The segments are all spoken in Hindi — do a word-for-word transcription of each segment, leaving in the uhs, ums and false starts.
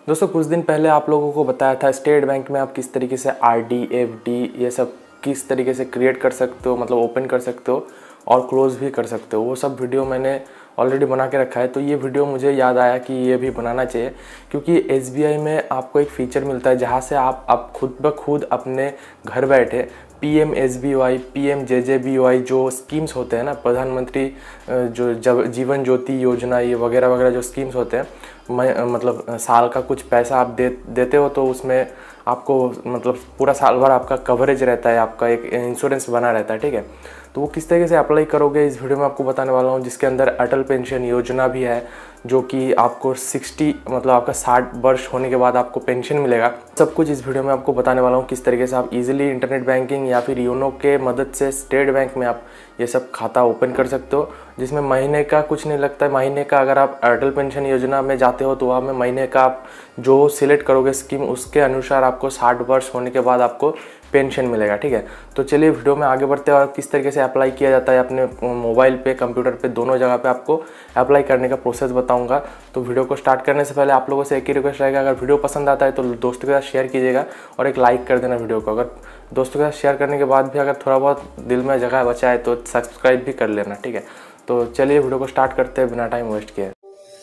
दोस्तों कुछ दिन पहले आप लोगों को बताया था स्टेट बैंक में आप किस तरीके से आरडी, एफडी ये सब किस तरीके से क्रिएट कर सकते हो, मतलब ओपन कर सकते हो और क्लोज़ भी कर सकते हो। वो सब वीडियो मैंने ऑलरेडी बना के रखा है। तो ये वीडियो मुझे याद आया कि ये भी बनाना चाहिए, क्योंकि एसबीआई में आपको एक फ़ीचर मिलता है जहाँ से आप आप खुद ब खुद अपने घर बैठे P M S B Y, P M J J B Y जो स्कीम्स होते हैं ना, प्रधानमंत्री जो जब जीवन ज्योति योजना ये वगैरह वगैरह जो स्कीम्स होते हैं, मैं मतलब साल का कुछ पैसा आप दे देते हो तो उसमें आपको मतलब पूरा साल भर आपका कवरेज रहता है, आपका एक इंश्योरेंस बना रहता है। ठीक है, तो वो किस तरीके से अप्लाई करोगे इस वीडियो में आपको बताने वाला हूँ, जिसके अंदर अटल पेंशन योजना भी है जो कि आपको साठ मतलब आपका साठ वर्ष होने के बाद आपको पेंशन मिलेगा। सब कुछ इस वीडियो में आपको बताने वाला हूँ किस तरीके से आप इजीली इंटरनेट बैंकिंग या फिर योनो के मदद से स्टेट बैंक में आप ये सब खाता ओपन कर सकते हो, जिसमें महीने का कुछ नहीं लगता है। महीने का अगर आप अटल पेंशन योजना में जाते हो तो वहाँ में महीने का आप जो सिलेक्ट करोगे स्कीम उसके अनुसार आपको साठ वर्ष होने के बाद आपको पेंशन मिलेगा। ठीक है, तो चलिए वीडियो में आगे बढ़ते हैं और किस तरीके से अप्लाई किया जाता है अपने मोबाइल पे, कंप्यूटर पे, दोनों जगह पे आपको अप्लाई करने का प्रोसेस बताऊंगा। तो वीडियो को स्टार्ट करने से पहले आप लोगों से एक ही रिक्वेस्ट रहेगा, अगर वीडियो पसंद आता है तो दोस्तों के साथ शेयर कीजिएगा और एक लाइक कर देना वीडियो को। अगर दोस्तों के साथ शेयर करने के बाद भी अगर थोड़ा बहुत दिल में जगह बचा है तो सब्सक्राइब भी कर लेना। ठीक है, तो चलिए वीडियो को स्टार्ट करते हैं बिना टाइम वेस्ट किए।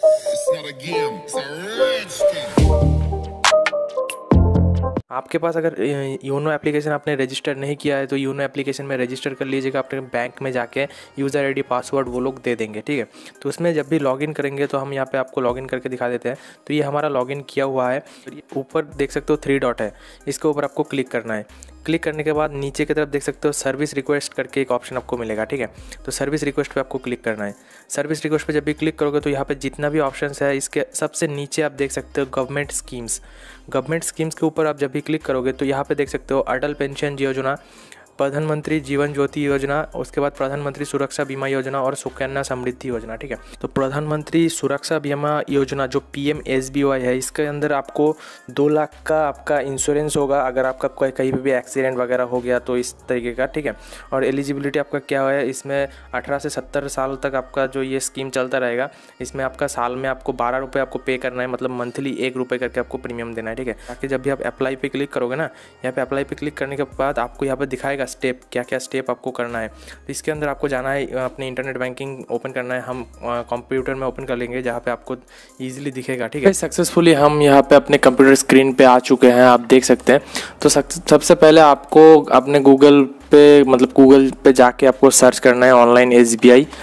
आपके पास अगर योनो एप्लीकेशन आपने रजिस्टर नहीं किया है तो योनो एप्लीकेशन में रजिस्टर कर लीजिएगा। अपने बैंक में जाके यूज़र आईडी पासवर्ड वो लोग दे देंगे। ठीक है, तो उसमें जब भी लॉगिन करेंगे तो हम यहाँ पे आपको लॉगिन करके दिखा देते हैं। तो ये हमारा लॉगिन किया हुआ है, ऊपर देख सकते हो थ्री डॉट है, इसके ऊपर आपको क्लिक करना है। क्लिक करने के बाद नीचे की तरफ देख सकते हो सर्विस रिक्वेस्ट करके एक ऑप्शन आपको मिलेगा। ठीक है, तो सर्विस रिक्वेस्ट पे आपको क्लिक करना है। सर्विस रिक्वेस्ट पे जब भी क्लिक करोगे तो यहाँ पे जितना भी ऑप्शंस है इसके सबसे नीचे आप देख सकते हो गवर्नमेंट स्कीम्स। गवर्नमेंट स्कीम्स के ऊपर आप जब भी क्लिक करोगे तो यहाँ पे देख सकते हो अटल पेंशन योजना, प्रधानमंत्री जीवन ज्योति योजना, उसके बाद प्रधानमंत्री सुरक्षा बीमा योजना और सुकन्या समृद्धि योजना। ठीक है, तो प्रधानमंत्री सुरक्षा बीमा योजना जो P M S B Y है, इसके अंदर आपको दो लाख का आपका इंश्योरेंस होगा अगर आपका कोई कहीं भी एक्सीडेंट वगैरह हो गया तो इस तरीके का। ठीक है, और एलिजिबिलिटी आपका क्या है, इसमें अठारह से सत्तर साल तक आपका जो ये स्कीम चलता रहेगा। इसमें आपका साल में आपको बारह रुपये आपको पे करना है, मतलब मंथली एक रुपये करके आपको प्रीमियम देना है। ठीक है, ताकि जब भी आप अप्लाई पे क्लिक करोगे ना, यहाँ पे अप्लाई पे क्लिक करने के बाद आपको यहाँ पे दिखाएगा स्टेप, क्या क्या स्टेप आपको करना है। तो इसके अंदर आपको जाना है, अपने इंटरनेट बैंकिंग ओपन करना है। हम कंप्यूटर में ओपन कर लेंगे जहाँ पे आपको इजीली दिखेगा। ठीक है, सक्सेसफुली हम यहाँ पे अपने कंप्यूटर स्क्रीन पे आ चुके हैं, आप देख सकते हैं। तो सबसे पहले आपको अपने गूगल पे मतलब गूगल पे जाके आपको सर्च करना है ऑनलाइन एस बी आई।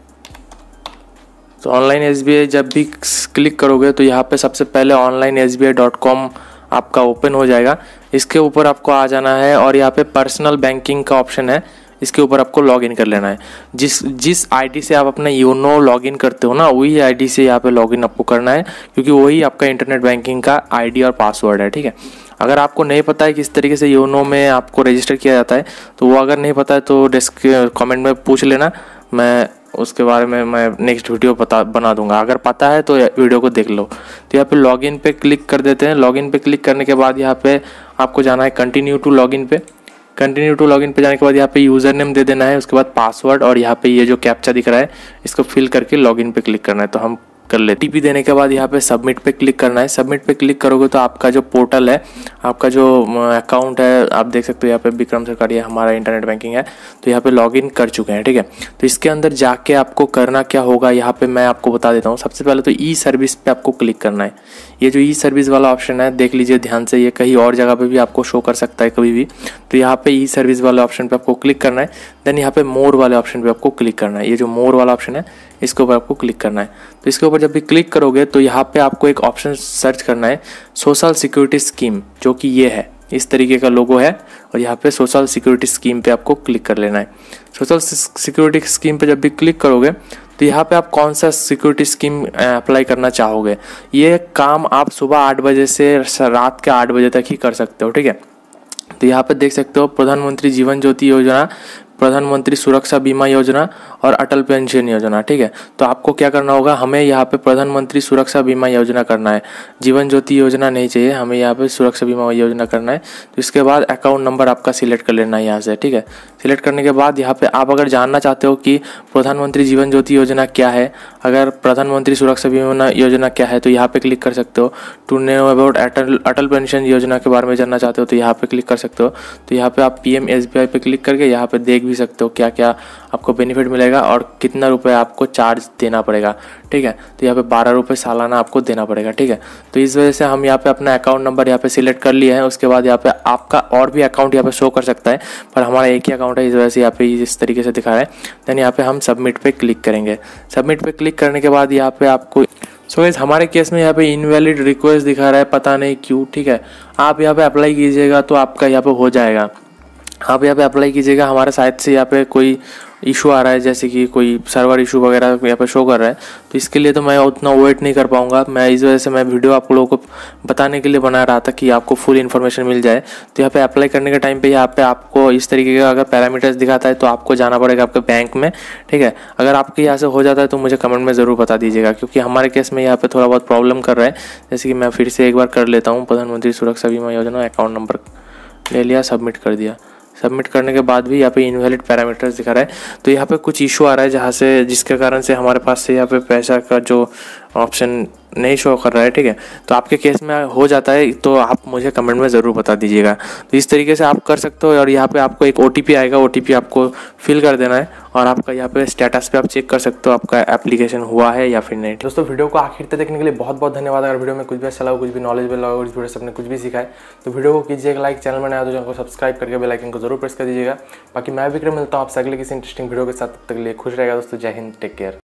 तो ऑनलाइन एस बी आई जब भी क्लिक करोगे तो यहाँ पे सबसे पहले online S B I dot com आपका ओपन हो जाएगा। इसके ऊपर आपको आ जाना है और यहाँ पे पर्सनल बैंकिंग का ऑप्शन है, इसके ऊपर आपको लॉगिन कर लेना है। जिस जिस आईडी से आप अपना योनो लॉगिन करते हो ना, वही आईडी से यहाँ पे लॉगिन आपको करना है, क्योंकि वही आपका इंटरनेट बैंकिंग का आईडी और पासवर्ड है। ठीक है, अगर आपको नहीं पता है किस तरीके से योनो में आपको रजिस्टर किया जाता है तो वो अगर नहीं पता है तो डिस्क कमेंट में पूछ लेना, मैं उसके बारे में मैं नेक्स्ट वीडियो बता बना दूंगा। अगर पता है तो वीडियो को देख लो। तो यहाँ पे लॉगिन पे क्लिक कर देते हैं। लॉगिन पे क्लिक करने के बाद यहाँ पे आपको जाना है कंटिन्यू टू लॉगिन पे। कंटिन्यू टू लॉगिन पे जाने के बाद यहाँ पे यूज़र नेम दे देना है, उसके बाद पासवर्ड और यहाँ पे ये जो कैप्चा दिख रहा है इसको फिल करके लॉगिन पे क्लिक करना है। तो हम कर ले टीपी देने के बाद यहाँ पे सबमिट पे क्लिक करना है। सबमिट पे क्लिक करोगे तो आपका जो पोर्टल है, आपका जो अकाउंट है, आप देख सकते हो यहाँ पे विक्रम सरकारी हमारा इंटरनेट बैंकिंग है, तो यहाँ पे लॉगिन कर चुके हैं। ठीक है, तो इसके अंदर जाके आपको करना क्या होगा यहाँ पे मैं आपको बता देता हूँ। सबसे पहले तो ई सर्विस पे आपको क्लिक करना है। ये जो ई सर्विस वाला ऑप्शन है देख लीजिए ध्यान से, ये कहीं और जगह पे भी आपको शो कर सकता है कभी भी। तो यहाँ पे ई सर्विस वाले ऑप्शन पे आपको क्लिक करना है। देन यहाँ पे मोर वाले ऑप्शन पे आपको क्लिक करना है। ये जो मोर वाला ऑप्शन है इसके ऊपर आपको क्लिक करना है। तो इसके ऊपर जब भी क्लिक करोगे तो यहाँ पे आपको एक ऑप्शन सर्च करना है सोशल सिक्योरिटी स्कीम, जो कि ये है, इस तरीके का लोगो है और यहाँ पे सोशल सिक्योरिटी स्कीम पे आपको क्लिक कर लेना है। सोशल सिक्योरिटी स्कीम पे जब भी क्लिक करोगे तो यहाँ पे आप कौन सा सिक्योरिटी स्कीम अप्लाई करना चाहोगे, ये काम आप सुबह आठ बजे से रात के आठ बजे तक ही कर सकते हो। ठीक है, तो यहाँ पे देख सकते हो प्रधानमंत्री जीवन ज्योति योजना प्रधानमंत्री सुरक्षा बीमा योजना और अटल पेंशन योजना, ठीक है। तो आपको क्या करना होगा, हमें यहाँ पे प्रधानमंत्री सुरक्षा बीमा योजना करना है, जीवन ज्योति योजना नहीं चाहिए, हमें यहाँ पे सुरक्षा बीमा योजना करना है। तो इसके बाद अकाउंट नंबर आपका सिलेक्ट कर लेना है यहाँ से, ठीक है। सिलेक्ट करने के बाद यहाँ पे आप अगर जानना चाहते हो कि प्रधानमंत्री जीवन ज्योति योजना क्या है, अगर प्रधानमंत्री सुरक्षा बीमा योजना क्या है, तो यहाँ पे क्लिक कर सकते हो। To know about Atal Atal pension योजना के बारे में जानना चाहते हो तो यहाँ पे क्लिक कर सकते हो। तो यहाँ पे आप P M S B Y पे क्लिक करके यहाँ पे देख भी सकते हो क्या क्या आपको बेनिफिट मिलेगा और कितना रुपए आपको चार्ज देना पड़ेगा, ठीक है। तो यहाँ पे बारह रुपये सालाना आपको देना पड़ेगा, ठीक है। तो इस वजह से हम यहाँ पे अपना अकाउंट नंबर यहाँ पे सिलेक्ट कर लिया है। उसके बाद यहाँ पे आपका और भी अकाउंट यहाँ पे शो कर सकता है, पर हमारा एक ही अकाउंट है, इस वजह से यहाँ पे इस तरीके से दिखा रहा है। देन यहाँ पे हम सबमिट पे क्लिक करेंगे। सबमिट पे क्लिक करने के बाद यहाँ पे आपको सो गाइस हमारे केस में यहाँ पे इनवैलिड रिक्वेस्ट दिखा रहा है, पता नहीं क्यों, ठीक है। आप यहाँ पे अप्लाई कीजिएगा तो आपका यहाँ पे हो जाएगा। आप यहाँ पे अप्लाई कीजिएगा, हमारे साइट से यहाँ पे कोई इशू आ रहा है, जैसे कि कोई सर्वर इशू वगैरह यहाँ पे शो कर रहा है, तो इसके लिए तो मैं उतना वेट नहीं कर पाऊँगा। मैं इस वजह से मैं वीडियो आप लोगों को बताने के लिए बना रहा था कि आपको फुल इन्फॉर्मेशन मिल जाए। तो यहाँ पे अप्लाई करने के टाइम पे यहाँ पे आपको इस तरीके का अगर पैरामीटर्स दिखाता है तो आपको जाना पड़ेगा आपके बैंक में, ठीक है। अगर आपके यहाँ से हो जाता है तो मुझे कमेंट में ज़रूर बता दीजिएगा, क्योंकि हमारे केस में यहाँ पे थोड़ा बहुत प्रॉब्लम कर रहा है। जैसे कि मैं फिर से एक बार कर लेता हूँ, प्रधानमंत्री सुरक्षा बीमा योजना, अकाउंट नंबर ले लिया, सबमिट कर दिया। सबमिट करने के बाद भी यहाँ पे इनवैलिड पैरामीटर्स दिखा रहा है। तो यहाँ पे कुछ इशू आ रहा है जहाँ से जिसके कारण से हमारे पास से यहाँ पे पैसा का जो ऑप्शन नहीं शो कर रहा है, ठीक है। तो आपके केस में हो जाता है तो आप मुझे कमेंट में ज़रूर बता दीजिएगा। तो इस तरीके से आप कर सकते हो। और यहाँ पे आपको एक ओ टी पी आएगा, ओ टी पी आपको फिल कर देना है और आपका यहाँ पे स्टेटस पे आप चेक कर सकते हो आपका एप्लीकेशन हुआ है या फिर नहीं। दोस्तों वीडियो को आखिर तक देखने के लिए बहुत बहुत धन्यवाद। अगर वीडियो में कुछ भी अच्छा लगा, कुछ भी नॉलेजेबल लगा और इस वीडियो से आपने कुछ भी सीखा है तो वीडियो को कीजिएगा लाइक, चैनल में नया हो तो चैनल को सब्सक्राइब करके बेल आइकन को जरूर प्रेस कर दीजिएगा। बाकी मैं विक्रम मिलता हूँ आपसे अगले किसी इंटरेस्टिंग वीडियो के साथ, तब तक के लिए खुश रहेगा दोस्तों। जय हिंद, टेक केयर।